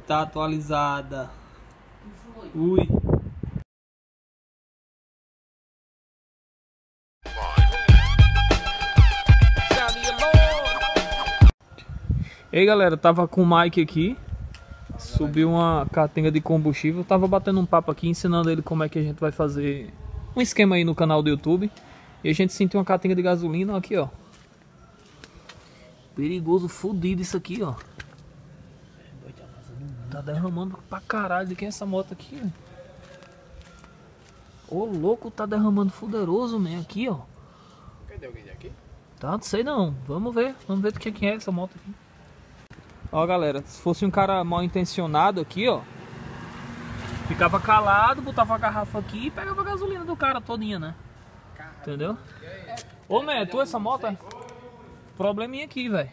tá atualizada. Ui. E aí galera, tava com o Mike aqui. Subiu uma catenga de combustível. Tava batendo um papo aqui, ensinando ele como é que a gente vai fazer um esquema aí no canal do YouTube. E a gente sentiu uma catenga de gasolina, aqui ó. Perigoso, fodido isso aqui ó. Tá derramando pra caralho. De quem é essa moto aqui, ó? Ô louco, tá derramando fuderoso, man, aqui ó. Cadê alguém aqui? Tá, não sei não. Vamos ver do que é essa moto aqui. Ó galera, se fosse um cara mal intencionado aqui, ó, ficava calado, botava a garrafa aqui e pegava a gasolina do cara todinha, né? Entendeu? Ô, man, é tu essa moto? É? Probleminha aqui, velho.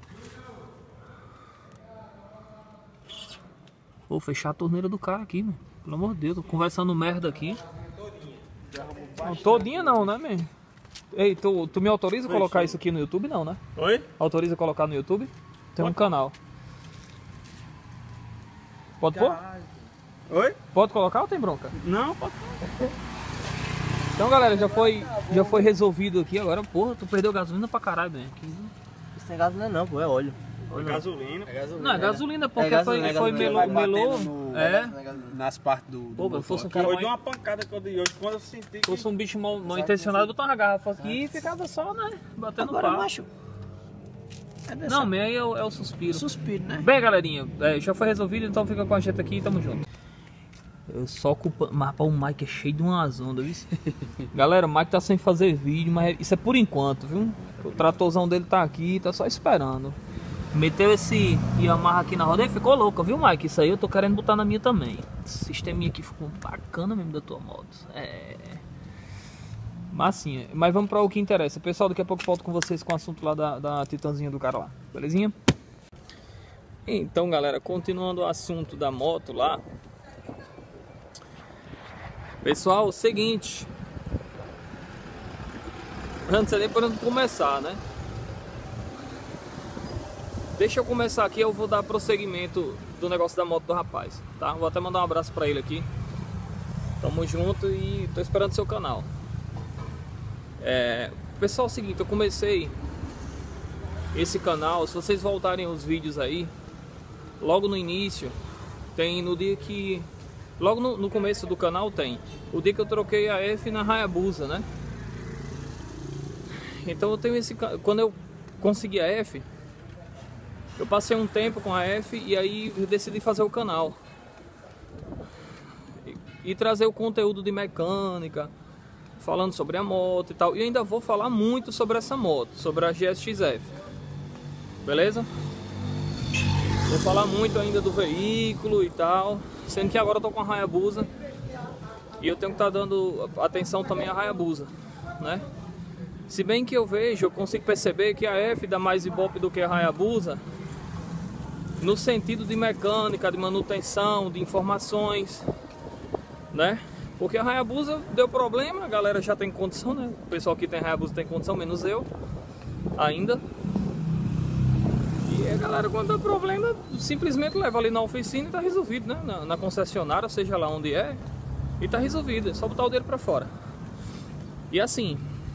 Vou fechar a torneira do cara aqui, mano. Pelo amor de Deus, tô conversando merda aqui. Não, todinha não, né, man? Ei, tu me autoriza a colocar isso aqui no YouTube? Não, né? Oi? Autoriza a colocar no YouTube? Tem um canal. Pode pôr? Oi? Pode colocar ou tem bronca? Não, pode. Então galera, já foi resolvido aqui. Agora, porra, tu perdeu gasolina pra caralho, né? Isso não é gasolina não, pô, é óleo. É gasolina. Não, é gasolina porque gasolina, foi melou. É. Nas partes do Pô, motor. se fosse um Aqui. cara Foi mal, de uma pancada que eu dei hoje. Quando eu senti que... fosse um bicho mal intencionado, botar uma garrafa aqui e ficava só, né? Batendo Agora, papo. macho. Não, meio aí é o suspiro. Suspiro, né? Bem, galerinha, já foi resolvido, então fica com a gente aqui e tamo junto. Eu só culpando. Mas o Mike é cheio de umas ondas, viu? Galera, o Mike tá sem fazer vídeo, mas isso é por enquanto, viu? O tratorzão dele tá aqui, tá só esperando. Meteu esse Yamaha aqui na roda e ficou louco, viu, Mike? Isso aí eu tô querendo botar na minha também. Esse sisteminha aqui ficou bacana mesmo da tua moto. É. Massinha. Mas vamos para o que interessa. Pessoal, daqui a pouco eu volto com vocês com o assunto lá da Titanzinha do cara lá. Belezinha? Então, galera, continuando o assunto da moto lá. Pessoal, o seguinte. Não sei nem por onde começar, né? Deixa eu começar aqui, eu vou dar prosseguimento do negócio da moto do rapaz, tá? Vou até mandar um abraço pra ele aqui. Tamo junto e tô esperando seu canal. Pessoal, é o seguinte, eu comecei esse canal, se vocês voltarem os vídeos aí, logo no início, tem no dia que... Logo no começo do canal tem o dia que eu troquei a F na Hayabusa, né? Então eu tenho esse... Quando eu consegui a F, eu passei um tempo com a F e aí eu decidi fazer o canal. E trazer o conteúdo de mecânica, falando sobre a moto e tal. E ainda vou falar muito sobre essa moto, sobre a GSX-F. Beleza? Vou falar muito ainda do veículo e tal. Sendo que agora eu tô com a Hayabusa e eu tenho que estar dando atenção também à Hayabusa, né? Se bem que eu consigo perceber que a F dá mais ibope do que a Hayabusa no sentido de mecânica, de manutenção, de informações, né? Porque a Hayabusa deu problema, a galera já tem condição, né? O pessoal que tem Hayabusa tem condição, menos eu ainda. E a galera, quando dá problema, simplesmente leva ali na oficina e tá resolvido, né? Na concessionária, seja lá onde é, e tá resolvido, é só botar o dedo pra fora. E assim,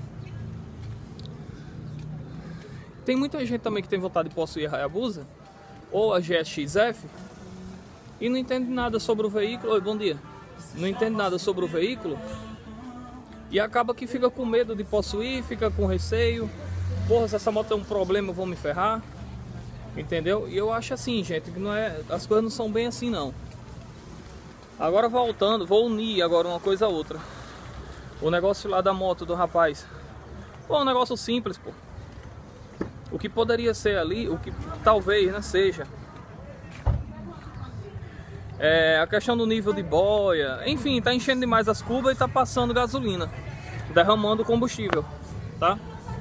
tem muita gente também que tem vontade de possuir a Hayabusa ou a GSX-F e não entende nada sobre o veículo. Oi, bom dia. Não entende nada sobre o veículo e acaba que fica com medo de possuir, fica com receio. Porra, se essa moto tem um problema eu vou me ferrar. Entendeu? E eu acho assim, gente, que não é, as coisas não são bem assim não. Agora voltando, vou unir agora uma coisa a outra. O negócio lá da moto do rapaz. Pô, um negócio simples, pô. O que poderia ser ali, o que talvez, né, seja a questão do nível de boia. Enfim, tá enchendo demais as cubas e tá passando gasolina, derramando combustível, tá?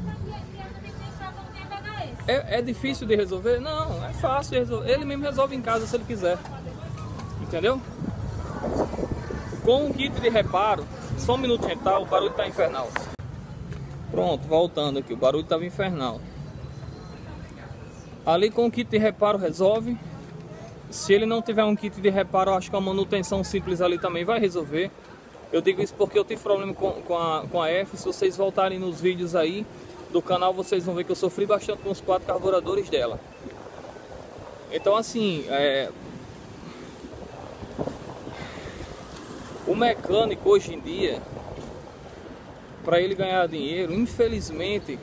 É difícil de resolver? Não, é fácil de resolver. Ele mesmo resolve em casa se ele quiser. Entendeu? Com um kit de reparo, só um minuto, gente, tá? O barulho tá infernal. Pronto, voltando aqui, o barulho tava infernal. Ali com o kit de reparo resolve. Se ele não tiver um kit de reparo, eu acho que a manutenção simples ali também vai resolver. Eu digo isso porque eu tive problema com a F. Se vocês voltarem nos vídeos aí do canal, vocês vão ver que eu sofri bastante com os 4 carburadores dela. Então assim, o mecânico hoje em dia, para ele ganhar dinheiro, infelizmente,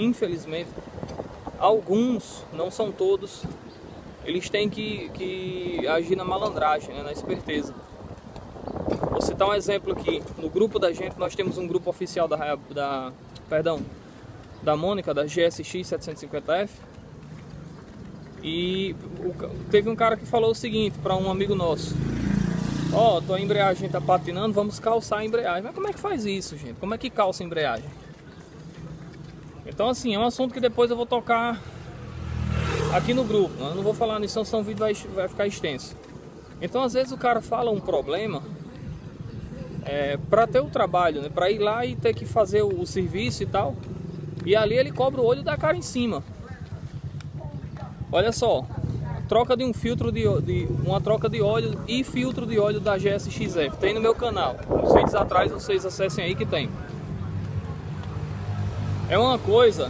alguns, não são todos, eles têm que agir na malandragem, né, na esperteza. Vou citar um exemplo aqui. No grupo da gente, nós temos um grupo oficial da Mônica, da GSX 750F. E teve um cara que falou o seguinte para um amigo nosso: ó, tua embreagem tá patinando, vamos calçar a embreagem. Mas como é que faz isso, gente? Como é que calça a embreagem? Então assim, é um assunto que depois eu vou tocar aqui no grupo. Eu não vou falar nisso, senão o vídeo vai ficar extenso. Então às vezes o cara fala um problema para ter o trabalho, né? Para ir lá e ter que fazer o serviço e tal. E ali ele cobra o olho da cara em cima. Olha só, troca de um filtro uma troca de óleo e filtro de óleo da GSX-F. Tem no meu canal. Nos vídeos atrás vocês acessem aí que tem. É uma coisa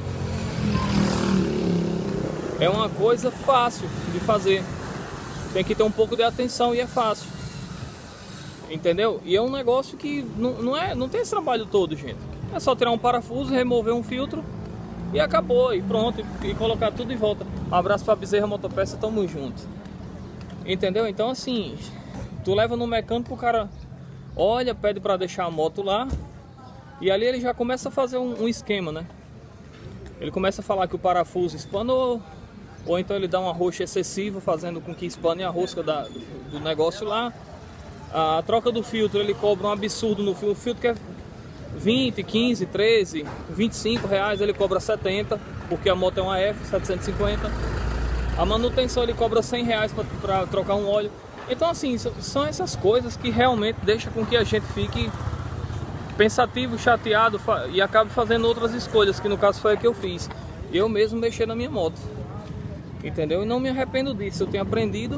fácil de fazer. Tem que ter um pouco de atenção e é fácil. Entendeu? E é um negócio que não tem esse trabalho todo, gente. É só tirar um parafuso, remover um filtro e acabou, e pronto, e colocar tudo de volta. Um abraço pra Bezerra Motopeça, tamo junto. Entendeu? Então assim, tu leva no mecânico, o cara olha, pede pra deixar a moto lá, e ali ele já começa a fazer um esquema, né? Ele começa a falar que o parafuso espanou, ou então ele dá uma roxa excessiva, fazendo com que espane a rosca do negócio lá. A troca do filtro, ele cobra um absurdo no filtro. O filtro que é 20, 15, 13, 25 reais, ele cobra 70, porque a moto é uma F, 750. A manutenção ele cobra 100 reais para trocar um óleo. Então assim, são essas coisas que realmente deixam com que a gente fique pensativo, chateado e acabe fazendo outras escolhas, que no caso foi a que eu fiz. Eu mesmo mexer na minha moto, entendeu? E não me arrependo disso, eu tenho aprendido.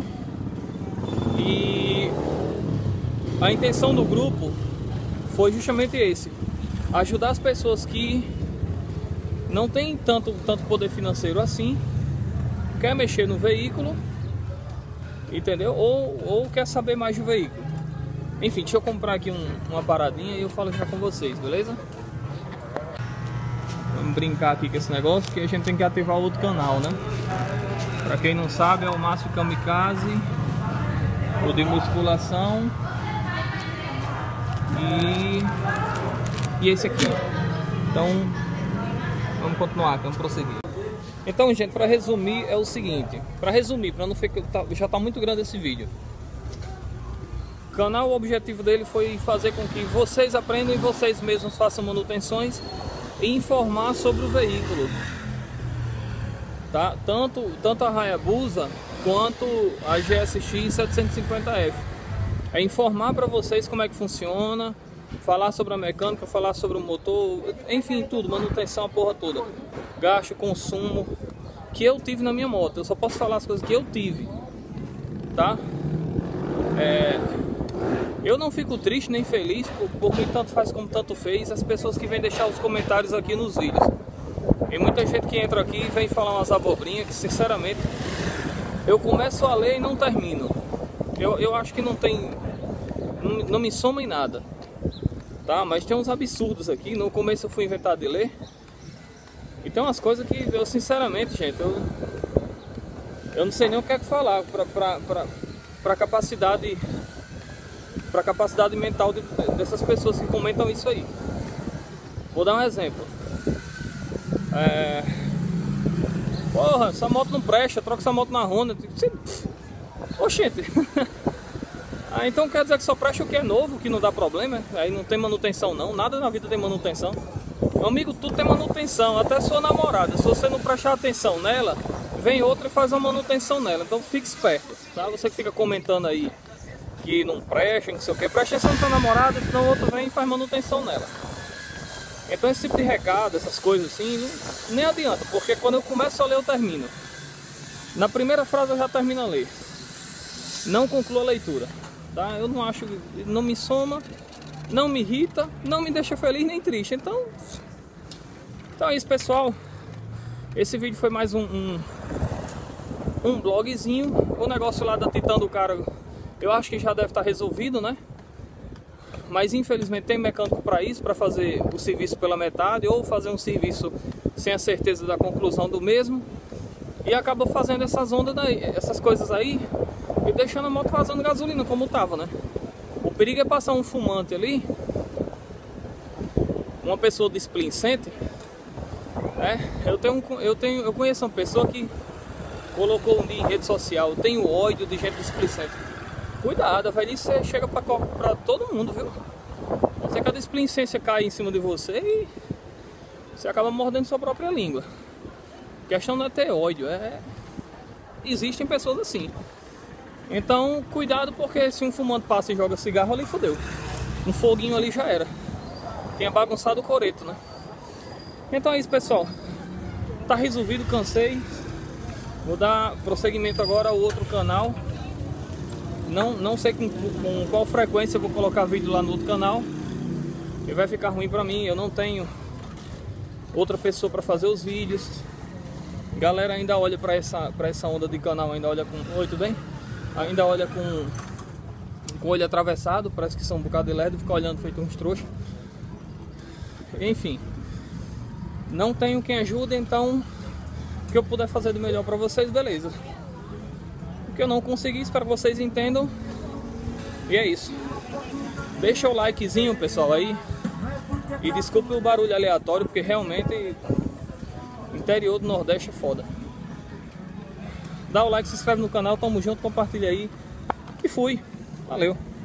E a intenção do grupo foi justamente esse: ajudar as pessoas que não têm tanto poder financeiro assim, quer mexer no veículo, entendeu? Ou quer saber mais do veículo. Enfim, deixa eu comprar aqui uma paradinha e eu falo já com vocês, beleza? Vamos brincar aqui com esse negócio, que a gente tem que ativar o outro canal, né? Pra quem não sabe, é o Márcio Kamikaze, o de musculação. E esse aqui. Então vamos continuar, vamos prosseguir. Então, gente, para resumir é o seguinte, para não ficar, já tá muito grande esse vídeo. O canal, o objetivo dele foi fazer com que vocês aprendam e vocês mesmos façam manutenções e informar sobre o veículo, tá? Tanto a Hayabusa quanto a GSX 750F. É informar para vocês como é que funciona, falar sobre a mecânica, falar sobre o motor, enfim, tudo, manutenção, a porra toda. Gasto, consumo que eu tive na minha moto. Eu só posso falar as coisas que eu tive, tá? Eu não fico triste nem feliz porque tanto faz como tanto fez as pessoas que vêm deixar os comentários aqui nos vídeos. E muita gente que entra aqui e vem falar umas abobrinhas que, sinceramente, eu começo a ler e não termino. Eu acho que não me soma em nada, tá? Mas tem uns absurdos aqui. No começo eu fui inventar de ler. E tem umas coisas que eu, sinceramente, gente, eu não sei nem o que é que falar para capacidade mental dessas pessoas que comentam isso aí. Vou dar um exemplo. Porra, essa moto não presta, troca essa moto na Honda. Oxente. Então quer dizer que só presta o que é novo, que não dá problema? Aí não tem manutenção não, nada na vida tem manutenção. Meu amigo, tudo tem manutenção, até sua namorada. Se você não prestar atenção nela, vem outra e faz uma manutenção nela. Então fique esperto, tá? Você que fica comentando aí que não presta, não sei o que, presta atenção na sua namorada, senão o outro vem e faz manutenção nela. Então esse tipo de recado, essas coisas assim, nem adianta, porque quando eu começo a ler eu termino. Na primeira frase eu já termino a ler. não concluo a leitura, tá? Eu não acho, não me soma, não me irrita, não me deixa feliz nem triste. Então é isso, pessoal. Esse vídeo foi mais um blogzinho. O negócio lá da Titan do cara, eu acho que já deve estar resolvido, né? Mas infelizmente tem mecânico para isso, para fazer o serviço pela metade ou fazer um serviço sem a certeza da conclusão do mesmo, e acaba fazendo essas ondas daí, essas coisas aí, e deixando a moto vazando gasolina como tava, né? O perigo é passar um fumante ali, uma pessoa displicente, né? Eu conheço uma pessoa que colocou um dia em rede social: eu tenho ódio de gente displicente. Cuidado, velho, isso chega pra todo mundo, viu? Você que a displicência cai em cima de você e você acaba mordendo sua própria língua. A questão não é ter ódio, existem pessoas assim. Então, cuidado, porque se um fumante passa e joga cigarro ali, fodeu. Um foguinho ali já era. Tinha bagunçado o coreto, né? Então é isso, pessoal. Tá resolvido, cansei. Vou dar prosseguimento agora ao outro canal. Não sei com qual frequência eu vou colocar vídeo lá no outro canal. E vai ficar ruim pra mim, eu não tenho outra pessoa pra fazer os vídeos. Galera ainda olha pra essa onda de canal, ainda olha com... Oi, tudo bem? Ainda olha com o olho atravessado, parece que são um bocado de lerdo, fica olhando feito uns trouxas. Enfim, não tenho quem ajude, então o que eu puder fazer de melhor pra vocês, beleza. Que eu não consegui, espero que vocês entendam. E é isso. Deixa o likezinho, pessoal, aí. E desculpe o barulho aleatório, porque realmente interior do Nordeste é foda. Dá o like, se inscreve no canal, tamo junto, compartilha aí. E fui. Valeu.